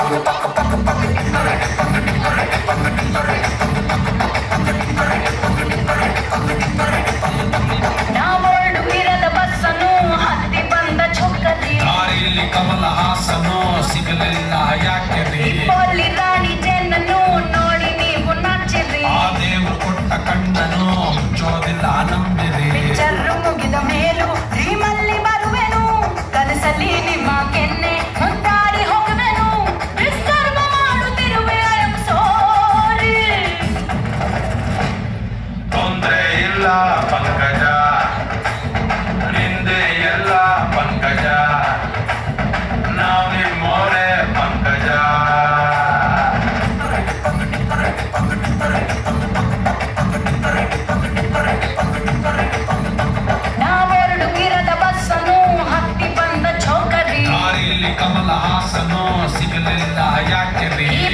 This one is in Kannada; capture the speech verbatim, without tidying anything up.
ಕಮಲ ಹಾಸನೋ ಸಿಗಲಿಲ್ಲ ಯಾಕೆ ರಾಣಿ ಚೆನ್ನನು ನೋಡಿ ನೀವು ನಾಚಿರಿ ಆ ದೇವರು ಕೊಟ್ಟ ಕಣ್ಣನು ಮುಚ್ಚೋದಿಲ್ಲ ನಂಬಿರಿ ಪಿಕ್ಚರ್ ಮುಗಿದ ಮೇಲೂ ಡ್ರೀಮಲ್ಲಿ ಬರುವೆನು ಕನಸಲ್ಲಿ ನಿಮ್ಮ ಕೆನ್ನೆ ಮುದ್ದಾಡಿ ಹೋಗುವೆನು ಡಿಸ್ಟರ್ಬ್ ಮಾಡುತ್ತಿರುವೆ ಐ ಆಮ್ ಸಾರಿ ತೊಂದ್ರೆ ಇಲ್ಲ ಪಂಕಜ ನಿಂದೆ ಎಲ್ಲ ಪಂಕಜ ನಾವು ನಿಮ್ಮೋರೆ ಪಂಕಜ ನಾವೆರಡು ಗಿರದ ಬಸ್ಸನ್ನು ಹತ್ತಿ ಬಂದ ಚೌಕರಿ ದಾರಿಯಲ್ಲಿ ಕಮಲ ಹಾಸನೋ ಸಿಗಲಿಲ್ಲ ಯಾಕೆ